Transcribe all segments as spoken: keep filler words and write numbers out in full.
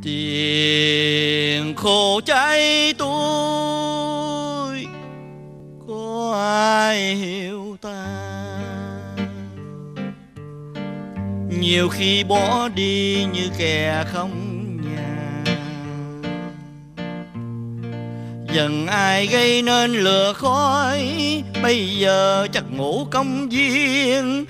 Tiền khô cháy tôi có ai hiểu ta, nhiều khi bỏ đi như kẻ không nhà. Dần ai gây nên lửa khói, bây giờ chắc ngủ công viên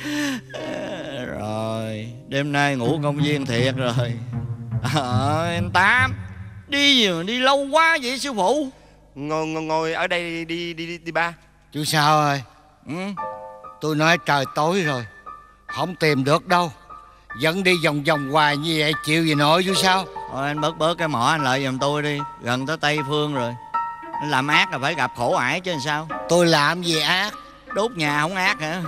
rồi. Đêm nay ngủ công viên thiệt rồi. Ờ, anh Tám đi gì mà đi lâu quá vậy sư phụ? Ngồi ngồi, ngồi ở đây đi đi đi, đi ba. Chú sao ơi? Ừ? Tôi nói trời tối rồi, không tìm được đâu, vẫn đi vòng vòng hoài như vậy chịu gì nổi chú sao? Thôi anh bớt bớt cái mỏ anh lại giùm tôi đi, gần tới Tây Phương rồi. Anh làm ác là phải gặp khổ ải chứ làm sao? Tôi làm gì ác? Đốt nhà không ác hả?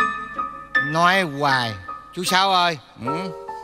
Nói hoài. Chú Sáu ơi. Ừ?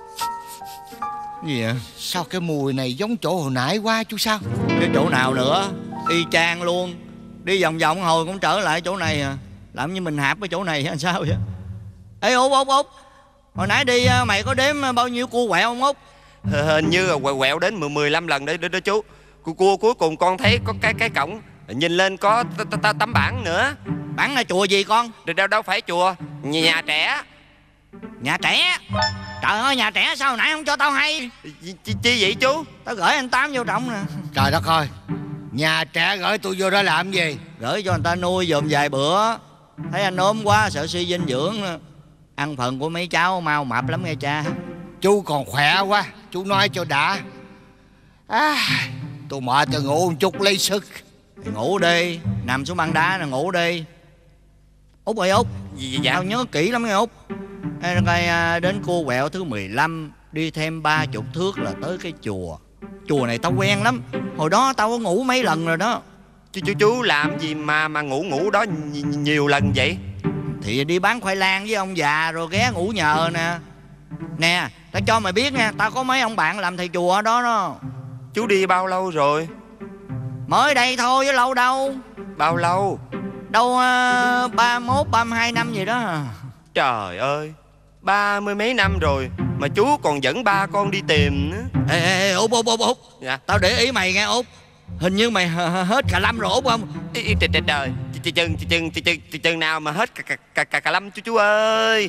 Gì vậy? Sao cái mùi này giống chỗ hồi nãy quá chú Sáu? Cái chỗ nào nữa? Y chang luôn. Đi vòng vòng hồi cũng trở lại chỗ này à. Làm như mình hạp cái chỗ này hay sao vậy? Ê Út Út Út, hồi nãy đi mày có đếm bao nhiêu cua quẹo không Út? Hình như là quẹo quẹo đến mười lăm lần đấy đó, đó chú. Cua cuối cùng con thấy có cái cái cổng, nhìn lên có tấm bảng nữa. Bảng là chùa gì con? Đâu đâu phải chùa, nhà trẻ. Nhà trẻ? Trời ơi, nhà trẻ sao hồi nãy không cho tao hay? Chi, chi vậy chú? Tao gửi anh Tám vô trọng nè. Trời đất ơi, nhà trẻ gửi tôi vô đó làm gì? Gửi cho người ta nuôi dùm vài bữa. Thấy anh ốm quá sợ suy dinh dưỡng, ăn phần của mấy cháu mau mập lắm nghe cha. Chú còn khỏe quá, chú nói cho đã. À, tôi mệt tôi ngủ một chút lấy sức. Thì ngủ đi, nằm xuống băng đá là ngủ đi. Út ơi Út, gì vậy? Tao nhớ kỹ lắm nghe Út. Ê, đến cua quẹo thứ mười lăm, đi thêm ba chục thước là tới cái chùa. Chùa này tao quen lắm, hồi đó tao có ngủ mấy lần rồi đó. Chú chú chú làm gì mà mà ngủ ngủ đó nhiều lần vậy? Thì đi bán khoai lang với ông già rồi ghé ngủ nhờ nè. Nè, tao cho mày biết nha, tao có mấy ông bạn làm thầy chùa ở đó đó. Chú đi bao lâu rồi? Mới đây thôi chứ lâu đâu. Bao lâu? Đâu ba mươi mốt, ba mươi hai năm gì đó. Trời ơi, ba mươi mấy năm rồi mà chú còn dẫn ba con đi tìm nữa. Ê, ê, ê Út, Út, Út, Út. Dạ? Tao để ý mày nghe Út. Hình như mày hết cà lâm rồi Út không? Trời trời trời, chừng chừng chừng chừng chừng nào mà hết cả cả cả cà lâm chú chú ơi.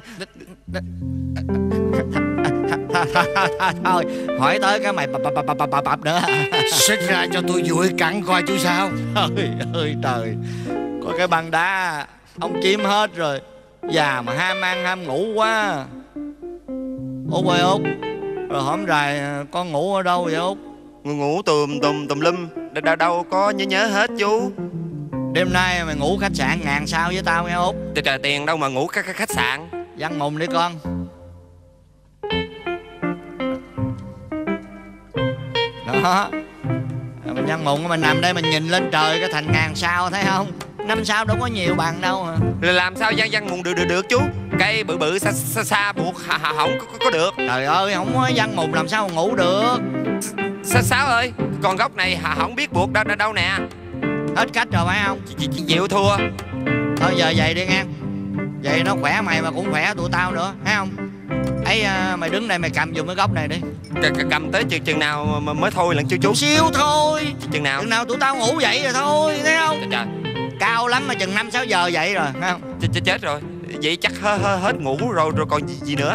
Thôi, hỏi tới cái mày bập bập bập bập bập nữa. Xích ra cho tôi vui cắn coi chú sao. Trời ơi trời, có cái băng đá ông chiếm hết rồi. Già mà ham ăn ham ngủ quá. Út ơi Út, rồi hổm rày con ngủ ở đâu vậy Út? Ngủ ngủ tùm tùm tùm lum, đâu đâu có nhớ nhớ hết chú. Đêm nay mày ngủ khách sạn ngàn sao với tao nghe Út. Trời trời, tiền đâu mà ngủ khách khách sạn. Văn mùng đi con. Đó, mình văn mùng mình nằm đây mình nhìn lên trời cái thành ngàn sao thấy không? Năm sao đâu có nhiều bằng đâu hả? Làm sao văn văn mùng được được được chú? Cây bự bự xa xa, xa buộc hả không có, có, có được. Trời ơi, không có văn mùng làm sao mà ngủ được. Sáu Sáu ơi, con gốc này hả không biết buộc đâu đâu, đâu nè. Hết cách rồi phải không? Chị, chị chịu thua. Thôi giờ vậy đi nghe. Vậy nó khỏe mày mà cũng khỏe tụi tao nữa, thấy không? Ấy à, mày đứng đây mày cầm giùm cái góc này đi. C cầm tới chừng chừng nào mà mới thôi lần chú chú? Siêu thôi. Chừng nào? Chừng nào tụi tao ngủ dậy rồi thôi, thấy không? Trời, trời. Cao lắm mà chừng năm sáu giờ vậy rồi, thấy không? Ch ch chết rồi. Vậy chắc hết, hết ngủ rồi rồi còn gì, gì nữa.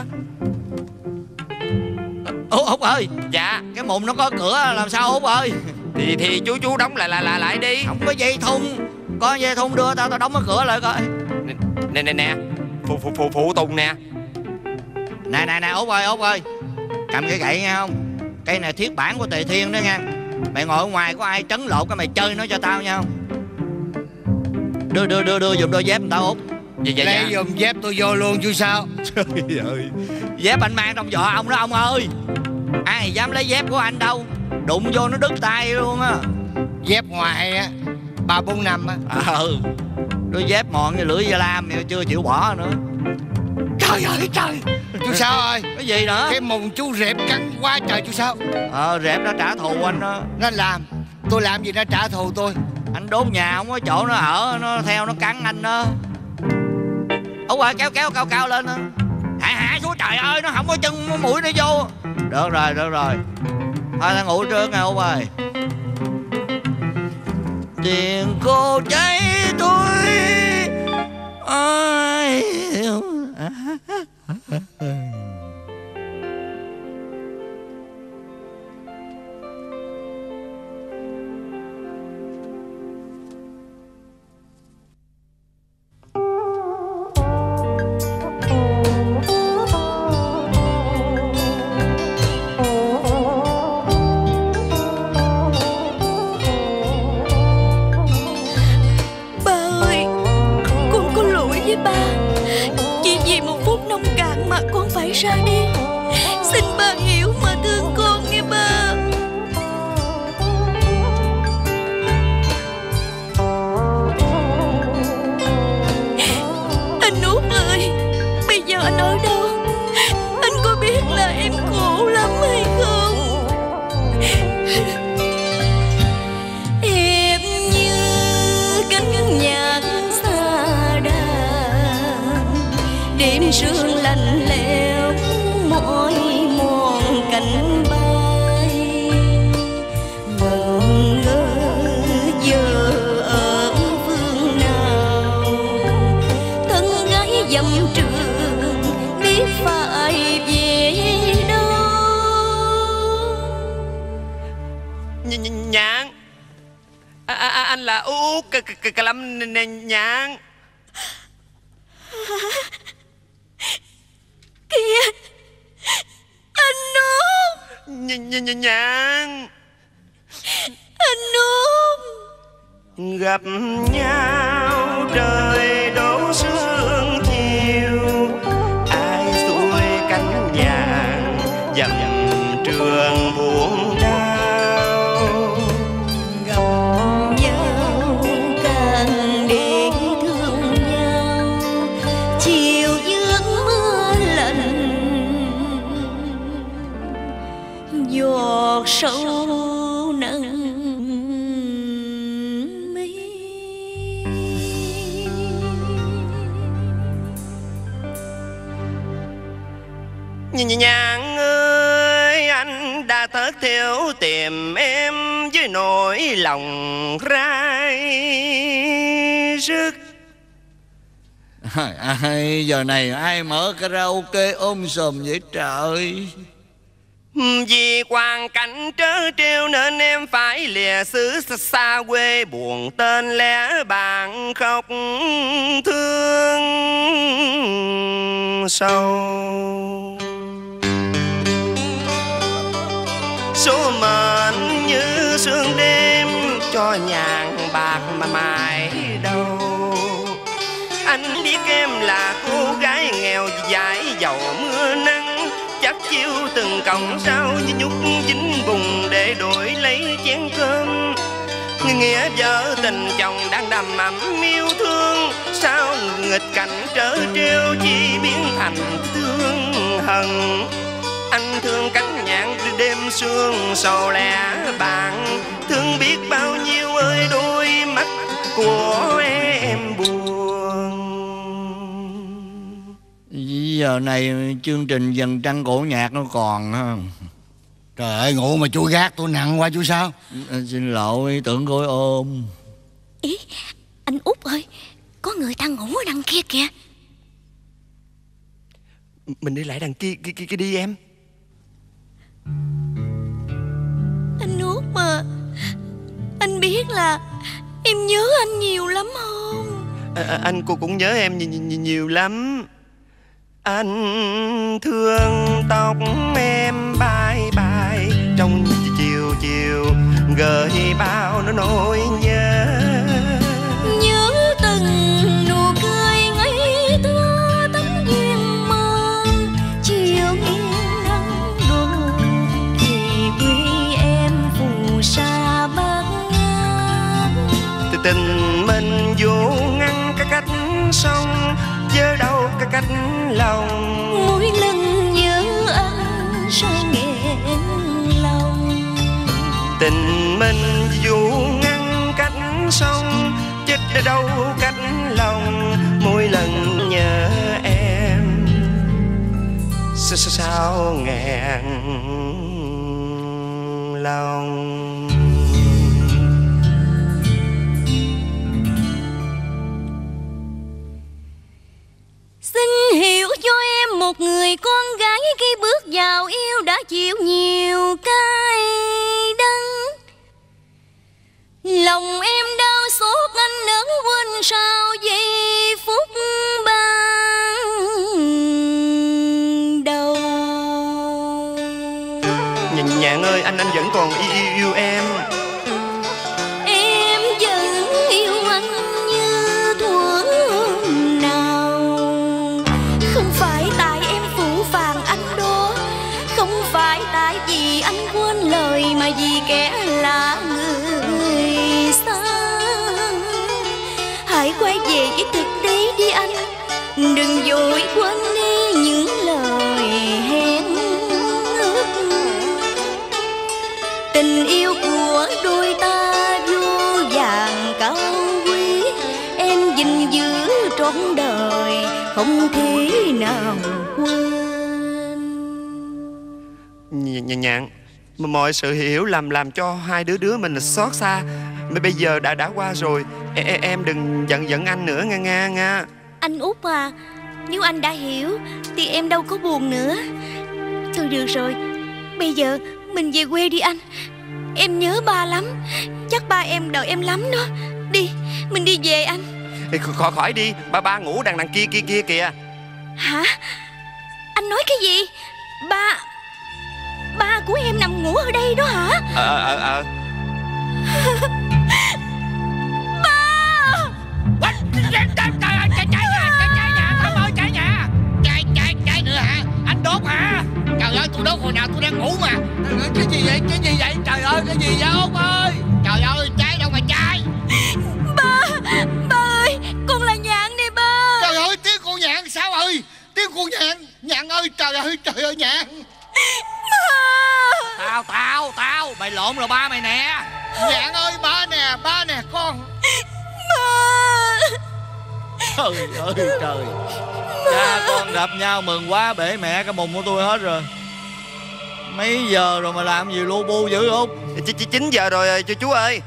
Út, Út ơi. Dạ. Cái mùng nó có cửa làm sao Út ơi? Thì thì chú chú đóng lại lại lại lại đi. Không có dây thun. Có dây thun đưa tao tao đóng cái cửa lại coi. Nè nè nè. Phụ phụ phụ phụ Tùng nè. Nè nè nè Út ơi Út ơi. Cầm cái gậy nghe không? Cây này thiết bản của Tề Thiên đó nha. Mày ngồi ở ngoài có ai trấn lột cái mày chơi nó cho tao nha không? Đưa đưa đưa đưa giùm đôi dép tao Út. Dạ dạ lấy dạ. giùm dép tôi vô luôn chú sao. Trời ơi, dép anh mang trong giỏ ông đó ông ơi. Ai dám lấy dép của anh đâu. Đụng vô nó đứt tay luôn á. Dép ngoài á ba bốn năm á. Ừ. Đôi dép mòn như lưỡi da lam mà chưa chịu bỏ nữa. Trời ơi trời. Chú sao ơi. Cái gì nữa? Cái mùng chú rệp cắn quá trời chú sao. Ờ rệp nó trả thù anh đó. Nó làm. Tôi làm gì nó trả thù tôi. Anh đốt nhà không có chỗ nó ở. Nó theo nó cắn anh đó. Út ơi kéo kéo cao cao lên đó. Hạ hạ xuống trời ơi. Nó không có chân mũi nó vô. Được rồi được rồi. Thôi tao ngủ trước nha Út ơi. Tiền cô cháy tôi ai hiểu. Ra đi, xin ba hiểu mà thương con nghe ba. Anh Út ơi, bây giờ anh ở đâu? Anh có biết là em khổ lắm hay không? Em như cánh nhạc xa đàn, đêm sương lạnh lẽo mỏi mòn cánh bay, ngẩn ngơ giờ ở phương nào, thân gái dầm trường biết phải về đâu. Nhạn, à, à, anh là Út Cà Lâm Nhạn. Kìa anh Út. Nhạn, anh Út. Gặp nhau trời đổ sương chiều, ai xuôi cánh nhạn dầm trường buồn đau. Gặp nhau càng để thương nhau, chiều dưới mưa lạnh giọt sâu nắng mi. Nhạn ơi, anh đã thất theo tìm em với nỗi lòng rai rứt. Ai giờ này ai mở karaoke ôm sòm vậy trời? Vì hoàn cảnh trớ trêu nên em phải lìa xứ xa quê, buồn tên lẽ bạn khóc thương sâu. Số mệnh như sương đêm cho nhàn bạc mà mãi đâu. Anh biết em là cô gái nghèo dãi dầu mưa nắng, chắc chiêu từng cọng rau như nhúc chín bùn để đổi lấy chén cơm. Nghĩa vợ tình chồng đang đầm ấm yêu thương, sao nghịch cảnh trở trêu chỉ biến thành thương hận. Anh thương cánh nhạn đêm sương sầu lẻ bạn, thương biết bao nhiêu ơi đôi mắt của em buồn. Giờ này chương trình dần trăng cổ nhạc nó còn không? Trời ơi, ngủ mà chú gác tôi nặng quá chú sao? Xin lỗi, tưởng gối ôm. Ý, anh Út ơi, có người ta ngủ ở đằng kia kìa. Mình đi lại đằng kia kia, kia, kia đi em. Anh Út mà, anh biết là em nhớ anh nhiều lắm không? À, anh cô cũng nhớ em nhiều, nhiều, nhiều lắm. Anh thương tóc em bay bay trong chiều chiều, gợi bao nó nỗi nhớ. Nhớ từng nụ cười ngây thơ tấm duyên mơ, chiều nghiêng nắng đổ thì quê em phù sa bát ngát. Tình mình vô ngăn cái cách sông, chớ đâu cái cách lòng. Mỗi lần nhớ anh sao nghẹn lòng. Tình mình dù ngăn cách sông, chết đâu cách lòng. Mỗi lần nhớ em sao, sao nghẹn lòng. Xin hiểu cho em một người con gái khi bước vào yêu đã chịu nhiều cay đắng. Lòng em đau xót anh nỡ quên sao giây phút ban đầu. Nhạn, Nhạn ơi, anh anh vẫn còn yêu, yêu, yêu em. Em vẫn yêu anh như thuở nào. Không phải tại em phụ phàng anh đó, không phải tại vì anh quên lời, mà vì kẻ lạ người xa. Hãy quay về với thực tế đi anh, đừng vội quên đi những lời hẹn ước. Tình yêu của đôi ta vô vàng cao quý, em gìn giữ trọn đời không thể nào quên. Nhạn, Nhạn, mọi sự hiểu lầm làm cho hai đứa đứa mình xót xa, mà bây giờ đã đã qua rồi. E, e, em đừng giận giận anh nữa nghe nghe nha. Anh Út à, nếu anh đã hiểu thì em đâu có buồn nữa. Thôi được rồi, bây giờ mình về quê đi anh. Em nhớ ba lắm, chắc ba em đợi em lắm đó. Đi, mình đi về anh. Ê, khỏi khỏi đi, ba ba ngủ đằng đằng kia kia kia kìa. Hả? Anh nói cái gì? Ba Ba của em nằm ngủ ở đây đó hả? Ờ ờ ờ Trời ơi, cháy cháy nhà, cháy cháy nhà, Thắm ơi, cháy nhà. Cháy, cháy, cháy nữa hả? Anh đốt hả? Trời ơi, tôi đốt hồi nào tôi đang ngủ mà. Cái gì vậy, cái gì vậy? Trời ơi, cái gì vậy Út ơi? Trời ơi, cháy đâu mà cháy. Ba, ba ơi, con là Nhạn nè ba. Trời ơi, tiếng con Nhạn sao ơi? Tiếng con Nhạn, Nhạn ơi, trời ơi, trời ơi Nhạn. Tao, tao, tao, mày lộn rồi ba mày nè. Nhạn ơi, ba nè, ba nè con. Trời ơi trời. Cha con gặp nhau mừng quá, bể mẹ cái mùng của tôi hết rồi. Mấy giờ rồi mà làm gì lu bu dữ Út? Chín giờ rồi chú chú ơi.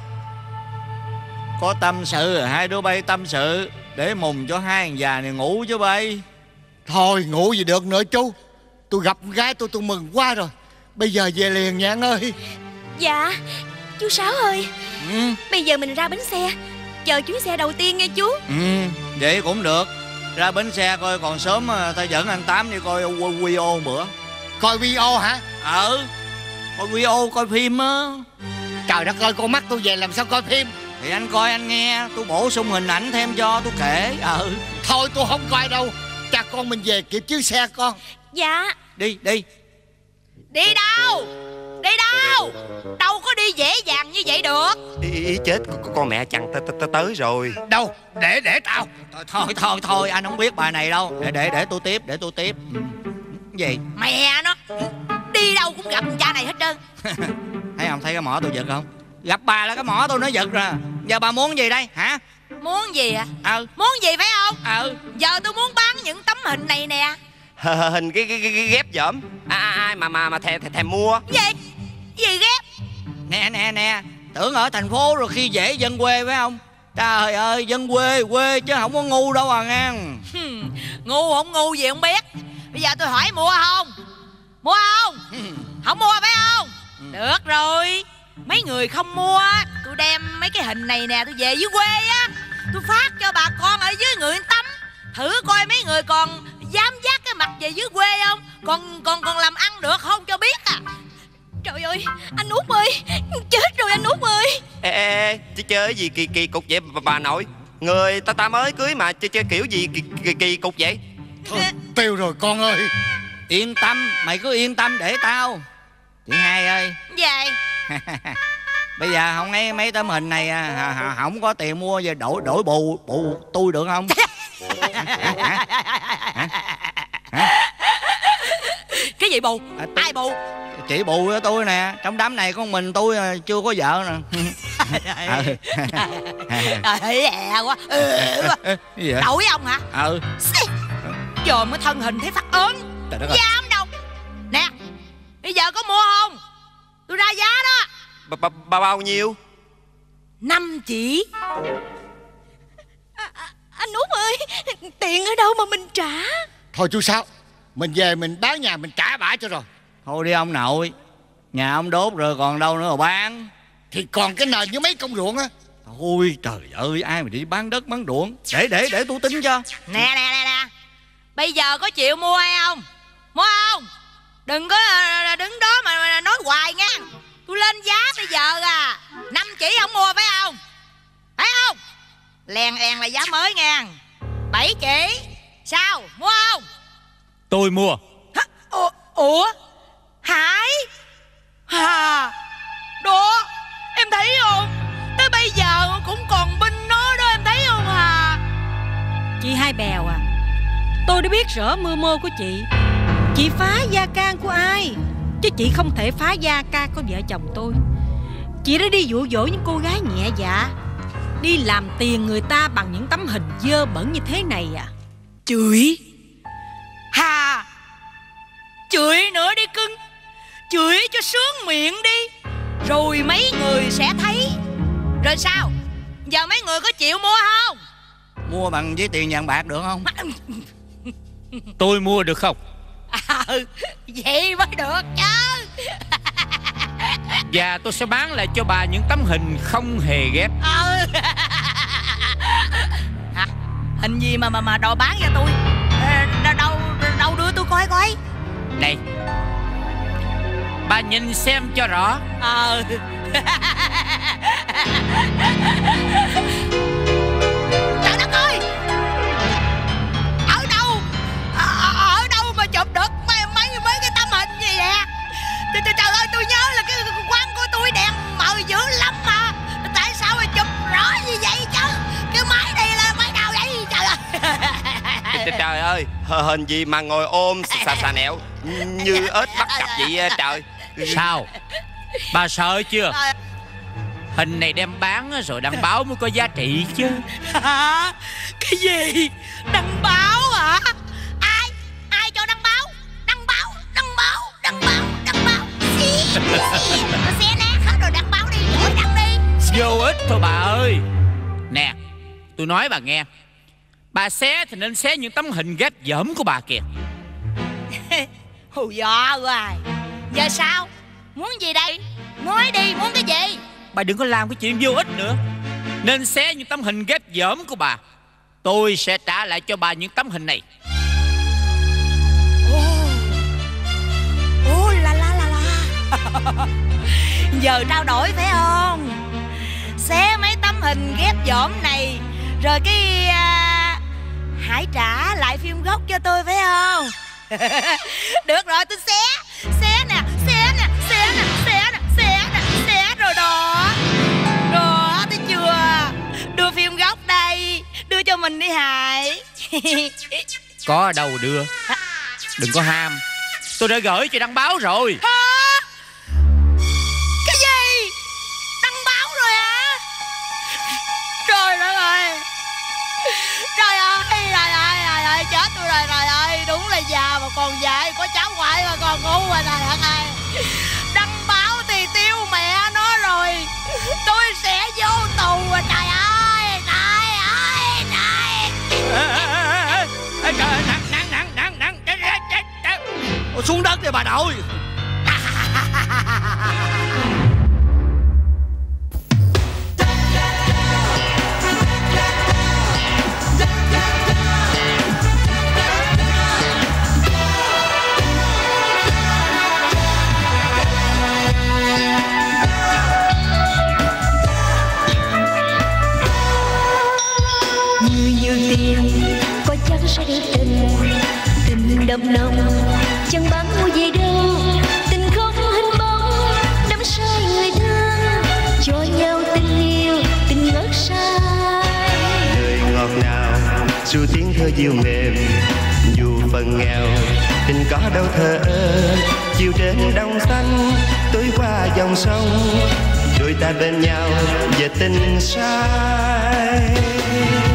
Có tâm sự, hai đứa bay tâm sự để mùng cho hai thằng già này ngủ chứ bay. Thôi ngủ gì được nữa chú. Tôi gặp con gái tôi tôi mừng quá rồi. Bây giờ về liền Nhạn ơi. Dạ, chú Sáu ơi. Ừ. Bây giờ mình ra bến xe, chờ chuyến xe đầu tiên nghe chú. Ừ, vậy cũng được. Ra bến xe coi còn sớm, ta dẫn anh Tám đi coi quy ô bữa. Coi video hả? Ờ, coi quy ô, coi phim á. Trời đất ơi, con mắt tôi về làm sao coi phim. Thì anh coi anh nghe, tôi bổ sung hình ảnh thêm cho, tôi kể. Ờ. Thôi tôi không coi đâu. Cha con mình về kịp chuyến xe con. Dạ. Đi, đi. Đi đâu? Đi đâu? Đâu có đi dễ dàng như vậy được. Ý, ý chết, con, con mẹ chằn tới, tới, tới rồi. Đâu, để để tao. Thôi, thôi, thôi, thôi, anh không biết bài này đâu. Để, để, để tôi tiếp, để tôi tiếp. Gì? Mẹ nó, đi đâu cũng gặp cha này hết trơn. Thấy không, thấy cái mỏ tôi giật không? Gặp bà là cái mỏ tôi nó giật rồi. Giờ bà muốn gì đây, hả? Muốn gì à? Ờ. Muốn gì phải không? Ờ. Giờ tôi muốn bán những tấm hình này nè. Hình cái, cái, cái, cái ghép dởm. À, ai mà mà mà thèm thèm, thèm mua. Gì? Gì ghép? Nè, nè, nè. Tưởng ở thành phố rồi khi dễ dân quê phải không? Trời ơi, dân quê, quê chứ không có ngu đâu à ngang. Ngu không ngu gì không biết. Bây giờ tôi hỏi mua không? Mua không? Không mua phải không? Được rồi. Mấy người không mua, tôi đem mấy cái hình này nè, tôi về dưới quê á, tôi phát cho bà con ở dưới người tắm. Thử coi mấy người còn dám vác cái mặt về dưới quê không? Còn còn còn làm ăn được không cho biết à. Trời ơi, anh Út ơi, chết rồi anh Út ơi. Ê, ê, ê, chứ chơi gì kỳ kỳ cục vậy bà, bà nội. Người ta ta mới cưới mà chơi, chơi kiểu gì kỳ, kỳ, kỳ cục vậy. Thôi, tiêu rồi con ơi. Yên tâm, mày cứ yên tâm để tao. Chị Hai ơi. Vậy Bây giờ không ấy mấy tấm hình này à, không có tiền mua, giờ đổi đổi bù bù tôi được không? Hả? Hả? Hả? Hả? cái gì bù? À, tôi... Ai bù? Chị bù với tôi nè. Trong đám này con mình tôi chưa có vợ nè. Trời ơi quá. Đậu với ông hả? Ừ. Dòm cái thân hình thấy phát ớn. Dám đâu. Nè, bây giờ có mua không? Tôi ra giá đó. b -b -b Bao nhiêu? Năm chỉ. à, à, Anh Út ơi, tiền ở đâu mà mình trả? Thôi chú Sáu, mình về mình bán nhà mình trả bả cho rồi. Thôi đi ông nội, nhà ông đốt rồi còn đâu nữa mà bán. Thì còn cái nền với mấy công ruộng á. Ôi trời ơi, ai mà đi bán đất bán ruộng. Để để để tôi tính cho. Nè nè nè nè, bây giờ có chịu mua hay không? Mua không? Đừng có đứng đó mà nói hoài nha. Tôi lên giá bây giờ à. Năm chỉ không mua phải không? Phải không? Lèn èn là giá mới nha. Bảy chỉ. Sao? Mua không? Tôi mua. Hả? Ủa? Ủa? Hải? Hà? Đó, em thấy không? Tới bây giờ cũng còn binh nó đó, em thấy không Hà? Chị Hai Bèo à, tôi đã biết rõ mưu mô của chị. Chị phá gia can của ai, chứ chị không thể phá gia can của vợ chồng tôi. Chị đã đi dụ dỗ những cô gái nhẹ dạ, đi làm tiền người ta bằng những tấm hình dơ bẩn như thế này à? Chửi Hà, chửi nữa đi cưng. Chửi cho sướng miệng đi, rồi mấy người sẽ thấy. Rồi sao? Giờ mấy người có chịu mua không? Mua bằng với tiền vàng bạc được không? Tôi mua được không? À, vậy mới được chứ. Và tôi sẽ bán lại cho bà những tấm hình không hề ghép. Ừ. Hả? Hình gì mà mà mà đòi bán cho tôi? Đâu đâu đâu đưa tôi coi coi. Đây, bà nhìn xem cho rõ. Ờ. Trời đất ơi, ở đâu ở, ở đâu mà chụp được mấy mấy mấy cái tấm hình gì vậy? Trời, trời, trời ơi, tôi nhớ là cái quán của tôi đèn mờ dữ lắm mà. Tại sao mà chụp rõ như vậy chứ? Cái máy này là máy nào vậy? Trời ơi. Trời, trời ơi, hình gì mà ngồi ôm xà xà nẹo như ếch bắt cặp vậy trời. Sao? Bà sợ chưa? Hình này đem bán rồi đăng báo mới có giá trị chứ. Hả? Cái gì? Đăng báo hả? Ai? Ai cho đăng báo? Đăng báo, đăng báo, đăng báo, đăng báo. Xí, xí. Nó xé nát hết rồi, đăng báo đi, vội đăng đi. Vô ích thôi bà ơi. Nè, tôi nói bà nghe, bà xé thì nên xé những tấm hình ghép dởm của bà kìa. Hù dọa hoài. Giờ sao? Muốn gì đây? Nói đi, muốn cái gì? Bà đừng có làm cái chuyện vô ích nữa. Nên xé những tấm hình ghép dởm của bà. Tôi sẽ trả lại cho bà những tấm hình này. Ồ, ồ la la la la. Giờ trao đổi phải không? Xé mấy tấm hình ghép dởm này, rồi cái à, hãy trả lại phim gốc cho tôi phải không? Được rồi, tôi xé. Xé nè, xé nè, xé nè, xé nè, xé nè, xé rồi đó. Đó, thấy chưa? Đưa phim gốc đây, đưa cho mình đi Hải. Có ở đâu đưa. Đừng có ham. Tôi đã gửi cho đăng báo rồi. Hả? Cái gì? Đăng báo rồi hả? Trời đất ơi. Trời ơi, trời ơi, trời ơi, chết tôi rồi, trời ơi. Đúng là già mà còn dại, có cháu ngoại mà còn ngu rồi, trời đất ơi. Đăng báo thì tiêu mẹ nó rồi. Tôi sẽ vô tù rồi, trời ơi, trời ơi, trời. Ê, trời ơi, nặng, nặng, nặng, nặng, nặng, chết, chết, chết, chết. Ôi, xuống đất đi bà nội. Có chắc sẽ được tình, tình đậm nồng chẳng bán mua gì đâu. Tình không hình bóng, đắm say người thương, cho nhau tình yêu, tình ngất say. Lời ngọt ngào, dù tiếng thơ dịu mềm, dù phần nghèo, tình có đâu thờ ơ. Chiều trên đông xanh, tối qua dòng sông, đôi ta bên nhau về tình say.